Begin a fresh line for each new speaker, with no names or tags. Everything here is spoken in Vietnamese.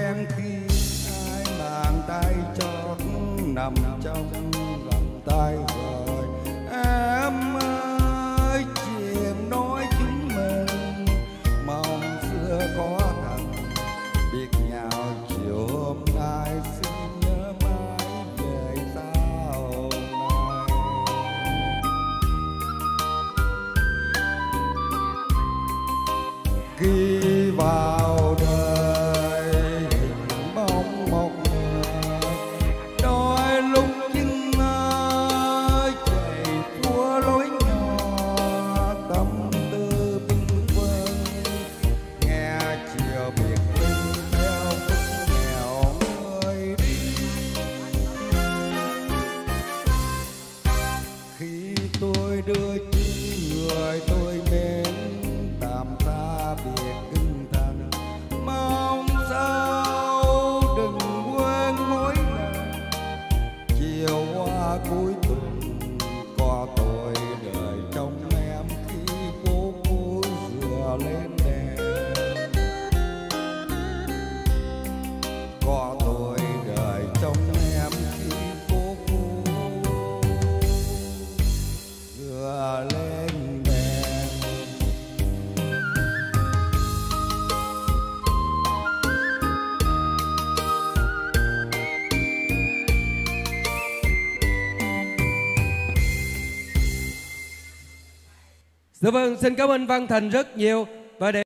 quen khi ai bàn tay chót nằm trong vòng tay rồi. Em ơi chuyện nói chúng mình mong xưa có thật, biết nhau chiều hôm nay xin nhớ mãi về sau này. Khi vào đời hình bóng một người, đôi lúc chân chạy thua lối nhỏ, tâm tư bình vân nghe chiều biệt ly theo phút nghèo người đi. Khi tôi đưa chân người tôi mến tạm xa biệt kinh thành, mong sao đừng quên mỗi lần chiều qua cuối tuần có tôi đợi trong em khi phố phố dựa lên đèn. Có tôi đợi trong em khi phố phố dựa lên đèn.
Dạ vâng, xin cảm ơn Văn Thành rất nhiều. Và để